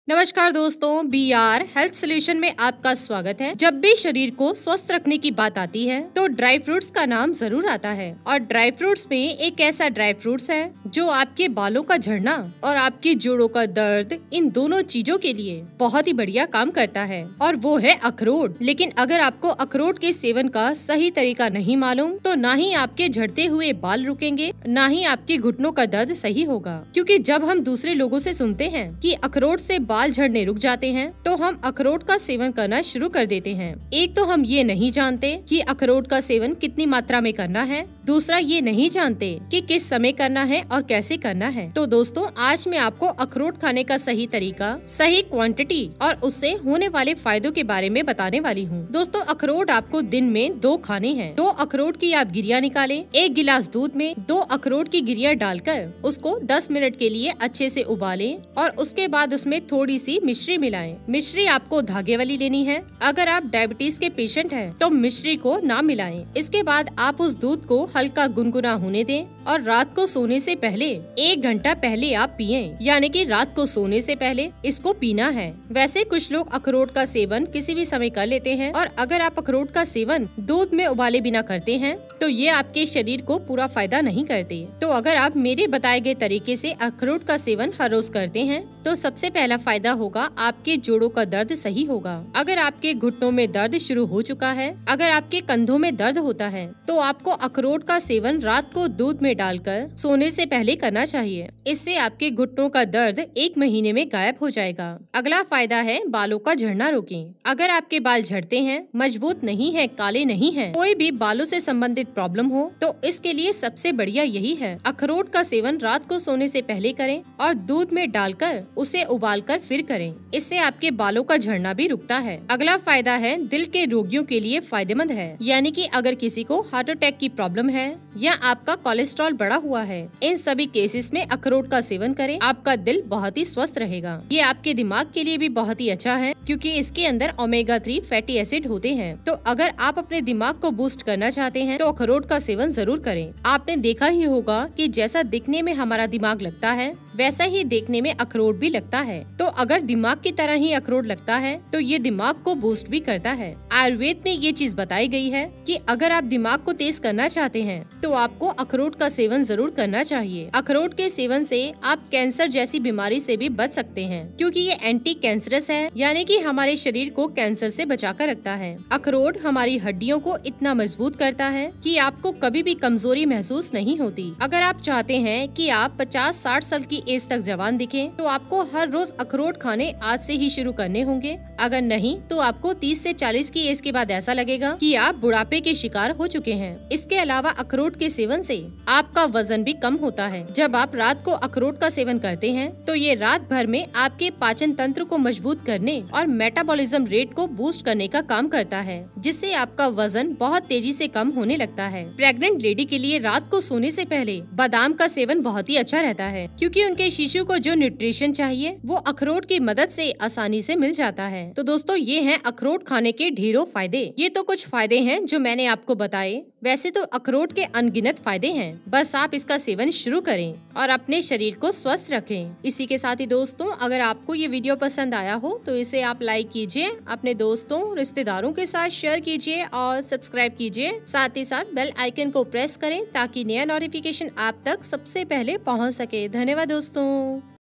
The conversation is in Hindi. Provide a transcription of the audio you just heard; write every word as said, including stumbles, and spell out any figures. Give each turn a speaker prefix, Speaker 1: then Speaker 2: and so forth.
Speaker 1: नमस्कार दोस्तों, बी आर हेल्थ सोल्यूशन में आपका स्वागत है। जब भी शरीर को स्वस्थ रखने की बात आती है तो ड्राई फ्रूट्स का नाम जरूर आता है। और ड्राई फ्रूट्स में एक ऐसा ड्राई फ्रूट्स है जो आपके बालों का झड़ना और आपकी जोड़ों का दर्द, इन दोनों चीजों के लिए बहुत ही बढ़िया काम करता है, और वो है अखरोट। लेकिन अगर आपको अखरोट के सेवन का सही तरीका नहीं मालूम तो ना ही आपके झड़ते हुए बाल रुकेंगे, ना ही आपके घुटनों का दर्द सही होगा। क्योंकि जब हम दूसरे लोगों से सुनते हैं कि अखरोट से बाल झड़ने रुक जाते हैं तो हम अखरोट का सेवन करना शुरू कर देते हैं। एक तो हम ये नहीं जानते कि अखरोट का सेवन कितनी मात्रा में करना है, दूसरा ये नहीं जानते कि किस समय करना है और कैसे करना है। तो दोस्तों, आज मैं आपको अखरोट खाने का सही तरीका, सही क्वांटिटी और उससे होने वाले फायदों के बारे में बताने वाली हूँ। दोस्तों, अखरोट आपको दिन में दो खाने हैं। दो अखरोट की आप गिरिया निकालें, एक गिलास दूध में दो अखरोट की गिरिया डालकर उसको दस मिनट के लिए अच्छे से उबालें और उसके बाद उसमें थोड़ी सी मिश्री मिलाएं। मिश्री आपको धागे वाली लेनी है। अगर आप डायबिटीज के पेशेंट हैं तो मिश्री को ना मिलाएं। इसके बाद आप उस दूध को हल्का गुनगुना होने दें और रात को सोने से पहले एक घंटा पहले आप पिएं, यानी कि रात को सोने से पहले इसको पीना है। वैसे कुछ लोग अखरोट का सेवन किसी भी समय कर लेते हैं, और अगर आप अखरोट का सेवन दूध में उबाले बिना करते हैं तो ये आपके शरीर को पूरा फायदा नहीं करते। तो अगर आप मेरे बताए गए तरीके से अखरोट का सेवन हर रोज करते हैं तो सबसे पहला फायदा होगा आपके जोड़ों का दर्द सही होगा। अगर आपके घुटनों में दर्द शुरू हो चुका है, अगर आपके कंधों में दर्द होता है तो आपको अखरोट का सेवन रात को दूध में डालकर सोने से पहले करना चाहिए। इससे आपके घुटनों का दर्द एक महीने में गायब हो जाएगा। अगला फायदा है बालों का झड़ना रोकें। अगर आपके बाल झड़ते हैं, मजबूत नहीं है, काले नहीं है, कोई भी बालों से संबंधित प्रॉब्लम हो तो इसके लिए सबसे बढ़िया यही है, अखरोट का सेवन रात को सोने से पहले करें और दूध में डालकर उसे उबालकर फिर करें। इससे आपके बालों का झड़ना भी रुकता है। अगला फायदा है दिल के रोगियों के लिए फायदेमंद है, यानी कि अगर किसी को हार्ट अटैक की प्रॉब्लम है या आपका कोलेस्ट्रॉल बढ़ा हुआ है, इन सभी केसेस में अखरोट का सेवन करें, आपका दिल बहुत ही स्वस्थ रहेगा। ये आपके दिमाग के लिए भी बहुत ही अच्छा है क्योंकि इसके अंदर ओमेगा थ्री फैटी एसिड होते हैं। तो अगर आप अपने दिमाग को बूस्ट करना चाहते हैं तो अखरोट का सेवन जरूर करें। आपने देखा ही होगा कि जैसा दिखने में हमारा दिमाग लगता है वैसा ही देखने में अखरोट भी लगता है। तो अगर दिमाग की तरह ही अखरोट लगता है तो ये दिमाग को बूस्ट भी करता है। आयुर्वेद में ये चीज बताई गई है कि अगर आप दिमाग को तेज करना चाहते हैं तो आपको अखरोट का सेवन जरूर करना चाहिए। अखरोट के सेवन से आप कैंसर जैसी बीमारी से भी बच सकते हैं क्योंकि ये एंटी कैंसरस है, यानी कि हमारे शरीर को कैंसर से बचा कर रखता है। अखरोट हमारी हड्डियों को इतना मजबूत करता है कि आपको कभी भी कमजोरी महसूस नहीं होती। अगर आप चाहते हैं कि आप पचास साठ साल की एज तक जवान दिखें तो आपको हर रोज अखरोट खाने आज से ही शुरू करने होंगे। अगर नहीं तो आपको तीस से चालीस की एज के बाद ऐसा लगेगा कि आप बुढ़ापे के शिकार हो चुके हैं। इसके अलावा अखरोट के सेवन से आपका वजन भी कम होता है। जब आप रात को अखरोट का सेवन करते हैं तो ये रात भर में आपके पाचन तंत्र को मजबूत करने और मेटाबॉलिज्म रेट को बूस्ट करने का काम करता है, जिससे आपका वजन बहुत तेजी से कम होने लगता है। प्रेग्नेंट लेडी के लिए रात को सोने से पहले बादाम का सेवन बहुत ही अच्छा रहता है क्योंकि उनके शिशु को जो न्यूट्रिशन चाहिए वो अखरोट की मदद से आसानी से मिल जाता है। तो दोस्तों, ये हैं अखरोट खाने के ढेरों फायदे। ये तो कुछ फायदे हैं जो मैंने आपको बताए, वैसे तो अखरोट के अनगिनत फायदे हैं। बस आप इसका सेवन शुरू करें और अपने शरीर को स्वस्थ रखें। इसी के साथ ही दोस्तों, अगर आपको ये वीडियो पसंद आया हो तो इसे आप लाइक कीजिए, अपने दोस्तों रिश्तेदारों के साथ शेयर कीजिए और सब्सक्राइब कीजिए। साथ ही साथ बेल आइकन को प्रेस करें ताकि नया नोटिफिकेशन आप तक सबसे पहले पहुंच सके। धन्यवाद दोस्तों।